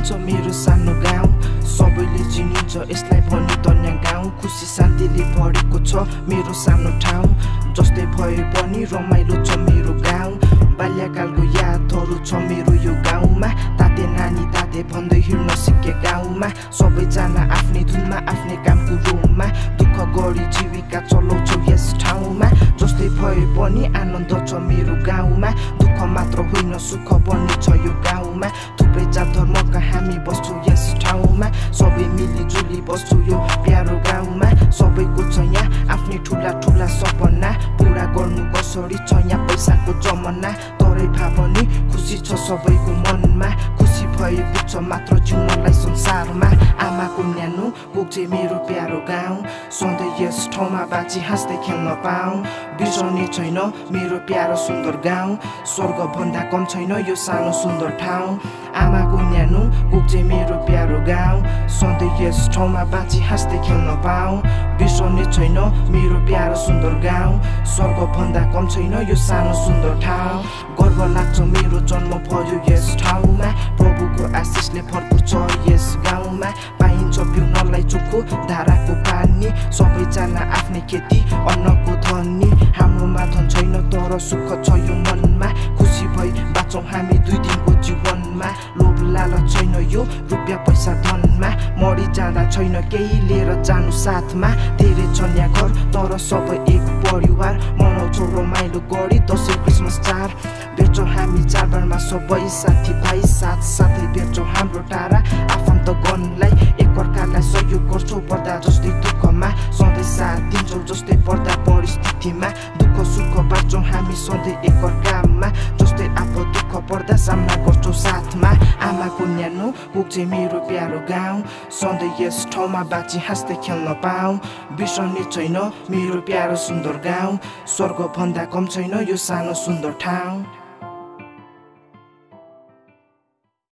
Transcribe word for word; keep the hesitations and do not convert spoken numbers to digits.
पाइन्छ मेरो सानो गाउँ सबैले चिनिन्छ यसलाई भनी तन्या गाउँ खुसी शान्तिले भरेको छ मेरो सानो ठाउँ जस्तै भए पनि रमाइलो छ मेरो गाउँ बाल्यकालको यादहरू छ मेरो यो गाउँमा ताते नानी ताते भन्दै हिँड्न सिके गाउँमा सबैजना आफ्नै धुनमा आफ्नै कामको रुममा दुःख गरी जीविका चलाउँछौ यस ठाउँमा जस्तै भए पनि आनन्द छ मेरो गाउँमा दुःख मात्र होइन सुख पनि छ यो गाउँमा थुप्रै जात धर्मका हामी बस्छौँ यस ठाउँमा सबै मिलिजुली बस्छौँ यो प्यारो गाउँमा सबैको छ यहाँ आफ्नै ठुला ठुला सपना पुरा गर्नु कसरी छ यहाँ पैसाको जमाना तरै भए पनि खुसी छ सबैको मनमा खुसी भएको छ मात्र जिउनलाई संसारमा आमाको न्यानो पुग्छे मेरो प्यारो गाउँ सधैँ यस ठाउँमा बाँची हाँस्दै खेल्न पाऊँ बिर्सने छैन मेरो प्यारो सुन्दर गाउँ स्वर्ग भन्दा कम छैन यो सानो सुन्दर ठाउँ आमाको न्यानो पुग्छे मेरो प्यारो गाउँ सधैँ यस ठाउँमा बाँची हाँस्दै खेल्न पाऊँ बिर्सने छैन मेरो प्यारो सुन्दर गाउँ स्वर्ग भन्दा कम छैन यो सानो सुन्दर ठाउँ गर्व लाग्छ मेरो जन्म भयो यस ठाउँमा प्रभुको आशिषले भरपुर छ यस गाउँमा पाइन्छ पिउनलाई चोखो धाराको पानी सबैजना आफ्नै खेती अन्नको धनी हाम्रोमा धन छैन तर सुख छ यो मनमा खुसी भई बाँचौँ हामी दुई दिनको जीवनमा लोभ लालच छैन यो रुपियाँ पैसा धनमा मरि जाँदा छैन केही लिएर जानु साथमा धेरै छन् यहाँ घर तर सबै एक परिवार मनाउँछौँ रमाइलो गरी दसैँ क्रिसमस चाड भेट्छौँ हामी चाडबाडमा सबै साथी भाइ साथ साथै भेट्छौँ हाम्रो टाढा आफन्त गणलाई एकअर्कालाई सहयोग गर्छौँ पर्दा जस्तै दुःखमा सधैँ साथ दिन्छौँ जस्तै पर्दा परिस्थितिमा दुःख सुख बाँच्छौँ हामी सधैँ एकअर्कामा जस्तै आफू दुःख पर्दा सामना गर्छौँ साथमा आमाको न्यानो पुग्छे मेरो प्यारो गाउँ सधैँ यस ठाउँमा बाँची हाँस्दै खेल्न पाऊँ बिर्सने छैन मेरो प्यारो सुन्दर गाउँ स्वर्ग भन्दा कम छैन यो सानो सुन्दर ठाउँ।